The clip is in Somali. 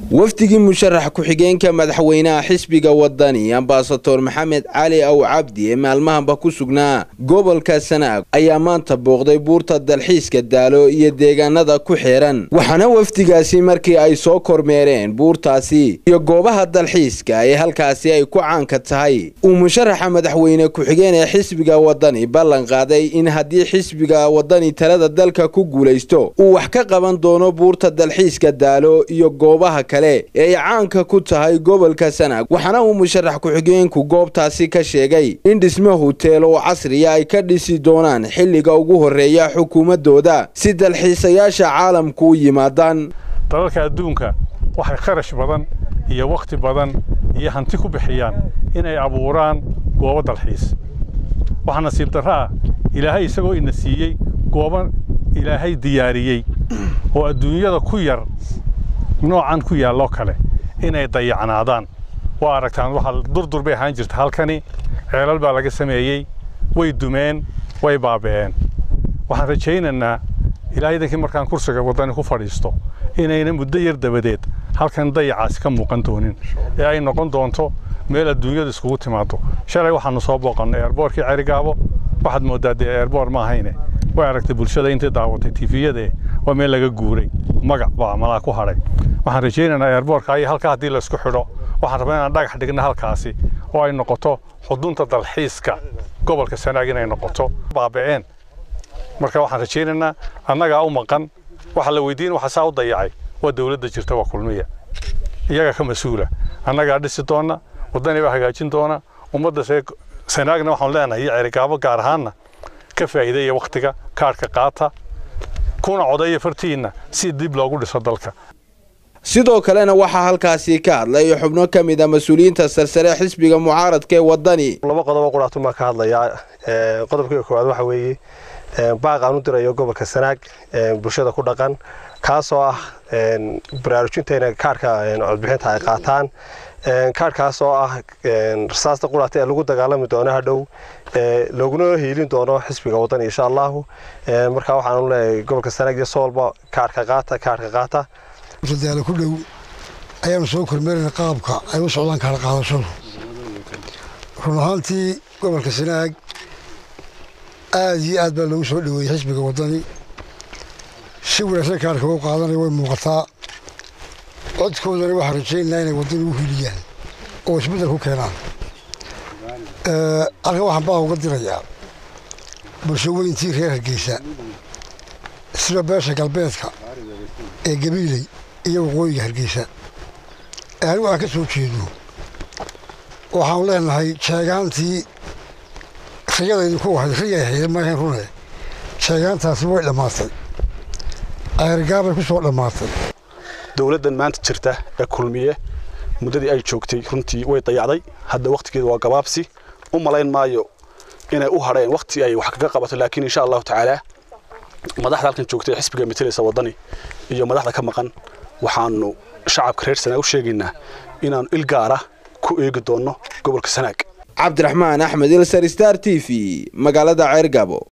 وفدي مشرح ku-xigeenka madaxweynaha xisbiga wadani ambassador Maxamed Ali Aw Cabdi maalmahan ba ku sugnaa gobolka Sanaag ayaa maanta booqday buurta dalxiiska Daalo iyo deegaanada ku xeeran waxana wafdigaasi markii ay soo kormeereen buurtaasi iyo goobaha dalxiiska ee halkaasi ay ku caan ka tahay uu musharaxa madaxweyne ku-xigeen ee xisbiga wadani ballan qaaday in haddii xisbiga wadani talada dalka ku guuleysto uu wax ka qaban doono buurta dalxiiska Daalo iyo goobaha ee caanka ku tahay gobolka Sanaag waxana uu musharax ku-xigeenku goobtaasi ka sheegay in dhismo hotel oo casri ah ay ka dhisi doonaan xilliga ugu horeeya xukuumadooda si dalxiisayaasha caalamku u yimaadaan dalalka adduunka waxay kharash badan iyo waqti badan iyo hanti ku bixiyaan inay abuuraan goobo dalxiis waxa nasiib darro ilaahay isagoo ina siiyay goobo ilaahay diyaariyay oo adduunyada ku yar noocan ku yaalo kale inay dayacnaadaan waa aragtaan waxa durdur bay ahaan jirta halkani ceelal baa laga sameeyay way dumeen way baabeen waxaan rajaynaynaa ilaahay markaan kursiga wadani ku fadhiisto inayna muddo yar dabadeed halkan dayacaas ka muuqan doonin ee ay noqon doonto meel adduunyada iskugu timaado shalay waxaanu soo booqannay airportkii Carigaabo waxaad moodaa airport ma ahayne way aragtay bulshada inta daawatay TV-yada waa meel laga guuray magac baa malaa ku haray waxaan rajaynaynaa airportka ay halka hadii la isku xidho waxaan rabaa inaan dhagax dhigno halkaasi oo ay noqoto xudunta dalxiiska gobolka Sanaag inay noqoto baabeen marka waxaan rajaynaynaa annaga u maqan waxa la weydiin waxa saa u dayacay waa dawladda jirta waa kulmiya iyaga ka mas'uula annaga dhisi doona wadani baa hagaajin doona ummadda Sanaagna waxaan leenahay Carigaabo gaar ahaan ka faa'iideeya waqtiga kaarka qaata kuna codeeya fartiina si dib loogu dhiso dalka sidoo kalena waxa halkaasi ka hadlay xubno kamid ah mas'uuliyiinta sarsare xisbiga mucaaradka ee wadani laba qodob quraatu ma ka hadlaya qodobka koowaad waxa weeye baaqan u dirayo gobolka Sanaag bulshada ku dhaqan kaasoo ah baraarujinteena kaarka codbixinta ay qaataan kaarkaas oo ah rasaasta quraata ee lagu dagaalami doono hadhow looguna hiilin doono xisbiga wadani insha Allah marka waxaan u leeyahay gobolka Sanaag iyo Soolba kaarka qaata Daalo ku dhow ayaan soo kormeernay qaabka ay u socdaan kala qaadashadu runaantii gobolka Sanaag aad baa lagu soo dhaweeyay xisbiga wadani si wanaagsan kaarka u qaadanay way muuqataa codkoodana waxa rajaynaynaa inay wadani u hiliyaan oo isbedel ku keenaan aniga waxaan baa uga dirayaa bulshooyintii reer Hargeysa sida beesha galbeedka ee Gabiley iyo waqooyiga Hargeysa aan waxa ka soo jeedo waxaan leenahay sheegaantii riyadaydu ku wahay riyay ma ahayn runay sheegaantaasi way dhamaatay Carigaabo ku soo dhamaatay dawladdan maanta jirta ee kulmiye muddadii ay joogtay runtii way dayacday hadda waqtigeedu waa gabaabsi u malayn maayo inay u hareen waqti ay wax kaga qabato laakiin insha Allah taala madaxda halkan joogtay xisbiga metelisa wadani iyo madaxda ka maqan waxaanu shacabka reer Sanaag u sheegaynaa inaan il gaar ah ku eegi doono gobolka Sanaag Cabdiraxmaan Axmed Star TV magaalada Carigaabo